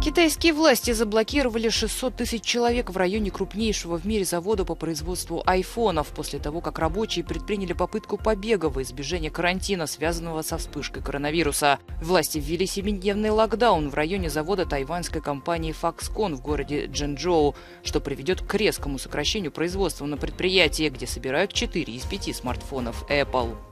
Китайские власти заблокировали 600 тысяч человек в районе крупнейшего в мире завода по производству айфонов после того, как рабочие предприняли попытку побега во избежание карантина, связанного со вспышкой коронавируса. Власти ввели 7-дневный локдаун в районе завода тайваньской компании Foxconn в городе Чжэнчжоу, что приведет к резкому сокращению производства на предприятии, где собирают 4 из 5 смартфонов Apple.